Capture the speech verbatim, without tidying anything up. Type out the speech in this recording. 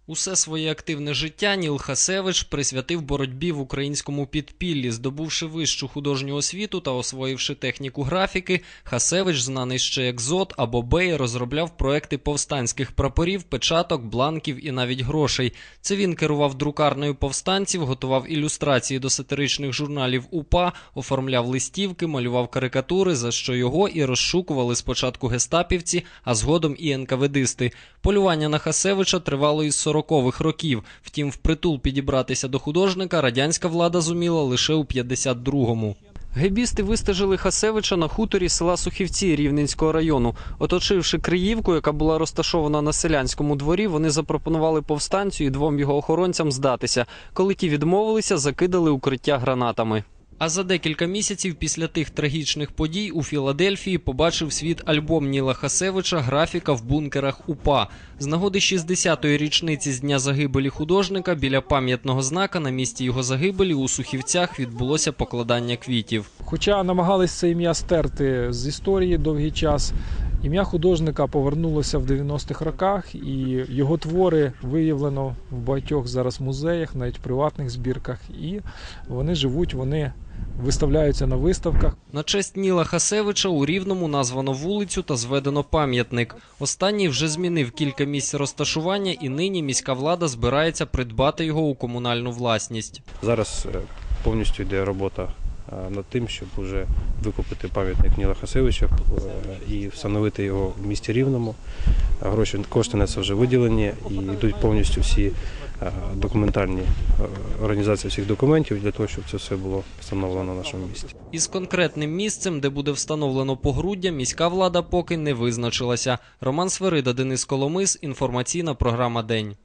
Усе своє активне життя Ніл Хасевич присвятив боротьбі в українському підпіллі. Здобувши вищу художню освіту та освоївши техніку графіки, Хасевич, знаний ще як Зод або Бей, розробляв проекти повстанських прапорів, печаток, бланків і навіть грошей. Це він керував друкарнею повстанців, готував ілюстрації до сатиричних журналів УПА, оформляв листівки, малював карикатури, за що його і розшукували спочатку гестапівці, а згодом і ен ка ве дисти. Полювання на Хасевича тривало із сорокових років. Втім, впритул підібратися до художника радянська влада зуміла лише у п'ятдесят другому. Гебісти вистежили Хасевича на хуторі села Сухівці Рівненського району. Оточивши Криївку, яка була розташована на селянському дворі, вони запропонували повстанцю і двом його охоронцям здатися. Коли ті відмовилися, закидали укриття гранатами. А за декілька місяців після тих трагічних подій у Філадельфії побачив світ альбом Ніла Хасевича «Графіка в бункерах УПА». З нагоди шістдесятої річниці з дня загибелі художника біля пам'ятного знака на місці його загибелі у Сухівцях відбулося покладання квітів. Хоча намагались це ім'я стерти з історії довгий час, ім'я художника повернулося в дев'яностих роках, і його твори виявлено в багатьох зараз музеях, навіть в приватних збірках, і вони живуть, вони виставляються на виставках. На честь Ніла Хасевича у Рівному названо вулицю та зведено пам'ятник. Останній вже змінив кілька місць розташування, і нині міська влада збирається придбати його у комунальну власність. Зараз повністю йде робота над тим, щоб вже викупити пам'ятник Ніла Хасевича і встановити його в місті Рівному. Гроші, кошти на це вже виділені і йдуть повністю всі документальні організації всіх документів для того, щоб це все було встановлено в нашому місті. Із конкретним місцем, де буде встановлено погруддя, міська влада поки не визначилася. Роман Сверида, Денис Коломис, інформаційна програма «День».